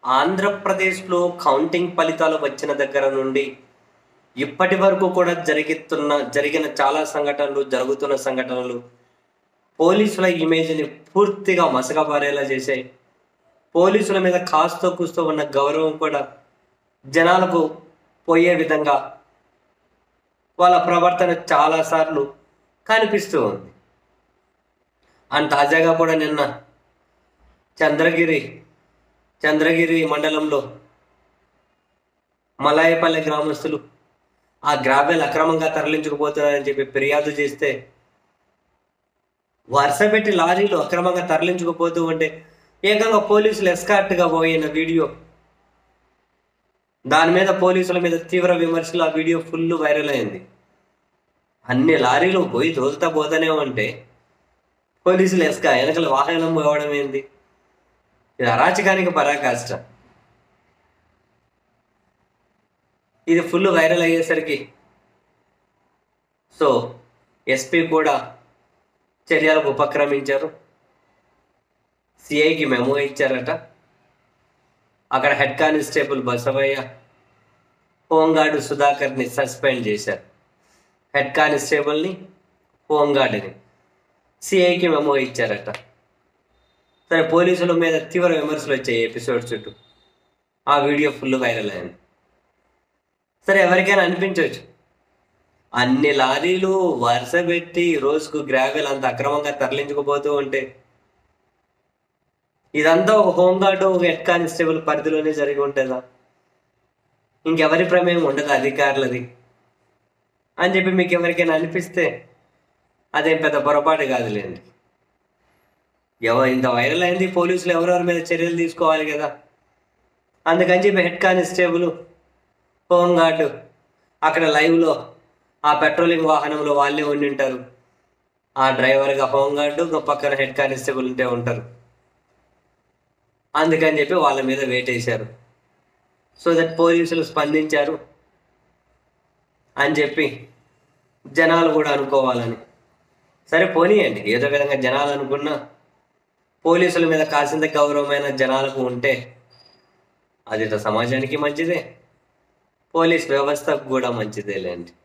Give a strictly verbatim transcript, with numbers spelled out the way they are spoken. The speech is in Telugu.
ఆంధ్రప్రదేశ్‌లో కౌంటింగ్ ఫలితాలు వచ్చిన దగ్గర నుండి ఇప్పటి వరకు కూడా జరుగుతున్న జరిగిన చాలా సంఘటనలు, జరుగుతున్న సంఘటనలు పోలీసుల ఇమేజ్‌ని పూర్తిగా మసకబారేలా చేశాయి. పోలీసుల మీద కాస్తో కూస్తో ఉన్న గౌరవం కూడా జనాలకు పోయే విధంగా వాళ్ళ ప్రవర్తన చాలా సార్లు కనిపిస్తూ ఉంది. అండ్ తాజాగా కూడా నిన్న చంద్రగిరి చంద్రగిరి మండలంలో మలాయపల్లి గ్రామస్తులు ఆ గ్రావెల్ అక్రమంగా తరలించుకుపోతున్నారని చెప్పి ఫిర్యాదు చేస్తే వరుస పెట్టి లారీలు అక్రమంగా తరలించుకుపోతూ ఉంటే ఏకంగా పోలీసులు ఎస్కార్ట్గా పోయిన వీడియో, దాని మీద పోలీసుల మీద తీవ్ర విమర్శలు, ఆ వీడియో ఫుల్ వైరల్ అయింది. అన్ని లారీలు పోయి తోలుతా పోతానే ఉంటే పోలీసులు ఎస్కా వెనకల వాహనం పోవడం ఏంది? ఇది అరాచకానికి పరాకాష్ట. ఇది ఫుల్ వైరల్ అయ్యేసరికి సో ఎస్పీ కూడా చర్యలకు ఉపక్రమించారు. సిఐకి మెమో ఇచ్చారట. అక్కడ హెడ్ కానిస్టేబుల్ బసవయ్య, హోంగార్డు సుధాకర్ని సస్పెండ్ చేశారు. హెడ్ కానిస్టేబుల్ని, హోంగార్డుని సిఐకి మెమో ఇచ్చారట. సరే, పోలీసుల మీద తీవ్ర విమర్శలు వచ్చాయి ఎపిసోడ్ చుట్టూ. ఆ వీడియో ఫుల్ వైరల్ అయింది. సరే, ఎవరికైనా అనిపించవచ్చు అన్ని లారీలు వరుస పెట్టి రోజుకు గ్రావెల్ అంత అక్రమంగా తరలించుకుపోతూ ఉంటే ఇదంతా ఒక హోంగార్డు, ఒక హెడ్ కానిస్టేబుల్ పరిధిలోనే జరిగి ఉంటుందా? ఇంకెవరి ప్రమేయం ఉండదు అధికారులది అని చెప్పి మీకు ఎవరికైనా అనిపిస్తే అదేం పెద్ద పొరపాటు కాదులేండి. ఎవరు ఇంత వైరల్ అయింది, పోలీసులు ఎవరెవరి మీద చర్యలు తీసుకోవాలి కదా. అందుకని చెప్పి హెడ్ కానిస్టేబుల్, హోంగార్డు అక్కడ లైవ్లో ఆ పెట్రోలింగ్ వాహనంలో వాళ్ళే ఉండి ఉంటారు. ఆ డ్రైవర్గా హోంగార్డు, పక్కన హెడ్ కానిస్టేబుల్ ఉంటే ఉంటారు. అందుకని చెప్పి వాళ్ళ మీద వేటేశారు. సో దట్ పోలీసులు స్పందించారు అని చెప్పి జనాలు కూడా అనుకోవాలని. సరే, పోనీయండి, ఏదో విధంగా జనాలు అనుకున్నా పోలీసుల మీద కాసింత గౌరవమైన జనాలకు ఉంటే అది సమాజానికి మంచిదే, పోలీస్ వ్యవస్థకు కూడా మంచిదేలేండి.